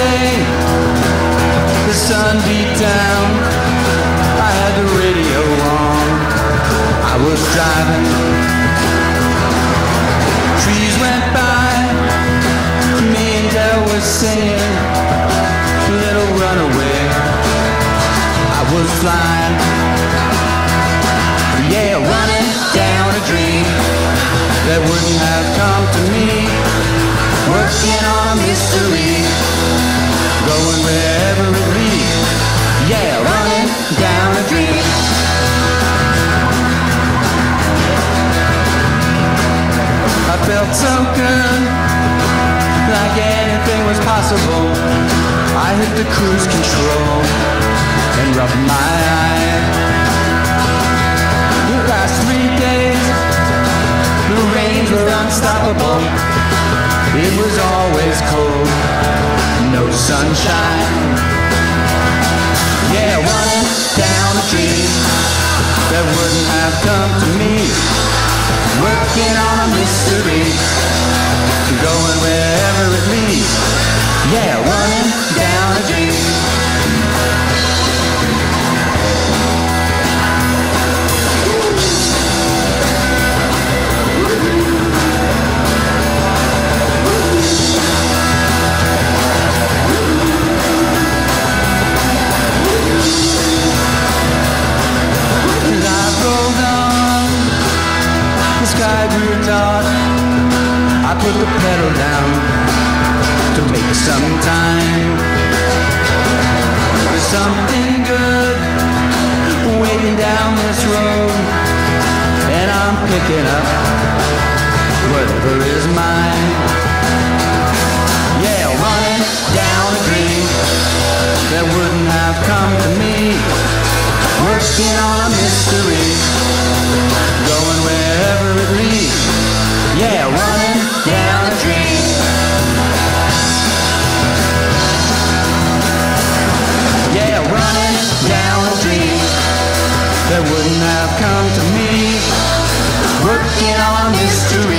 day, the sun beat down. I had the radio on. I was driving. Trees went by. Me and Dell was singing Little Runaway. I was flying, yeah, running down a dream that wouldn't have come to me. Working on a mystery, going wherever it leads. Yeah, running down a dream. I felt so good, like anything was possible. I hit the cruise control and rubbed my eye. The last 3 days, the rains were unstoppable. It was always cold, no sunshine. Yeah, running down a dream that wouldn't have come to me. Working on a mystery, going wherever it leads. Yeah, running down a dream. Sky grew dark. I put the pedal down to make some time. There's something good waiting down this road, and I'm picking up whatever is mine. Yeah, running down a dream that wouldn't have come to me. Working on a mystery, going wherever it leads. Yeah, running down a dream. Yeah, running down a dream that wouldn't have come to me. Working on a mystery.